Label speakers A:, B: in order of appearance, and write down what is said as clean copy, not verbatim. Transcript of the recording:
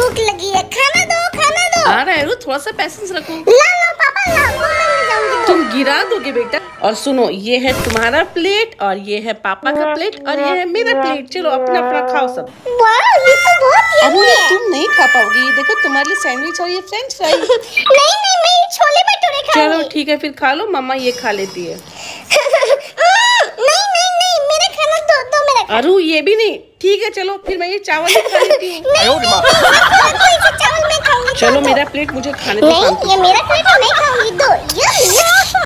A: भूख लगी है, खाना दो खाना दो।
B: आ रहा है थोड़ा सा पैसेंस रखो।
A: ला लो पापा ला, मैं नहीं जाऊंगी।
B: तुम गिरा दोगे बेटा। और सुनो, ये है तुम्हारा प्लेट और ये है पापा का प्लेट और ये है मेरा प्लेट। चलो अपना अपना खाओ सब।
A: वाह, ये तो बहुत
B: अरे
A: यम्मी है।
B: तुम नहीं खा पाओगे, ये देखो तुम्हारे लिए सैंडविच और ये फ्रेंच फ्राई।
A: नहीं नहीं, मैं ये छोले भटूरे खाऊंगी।
B: चलो ठीक है, फिर खा लो, मम्मा ये खा लेती है।
A: नहीं नहीं नहीं, मेरा खाना दो मेरा खाना।
B: अरु ये भी नहीं, ठीक है चलो फिर मैं ये चावल ही खा लेती हूँ।
A: चावल मैं खाऊंगी।
B: चलो मेरा प्लेट मुझे खाने दो।
A: नहीं, ये मेरा प्लेट मैं खाऊंगी, दो।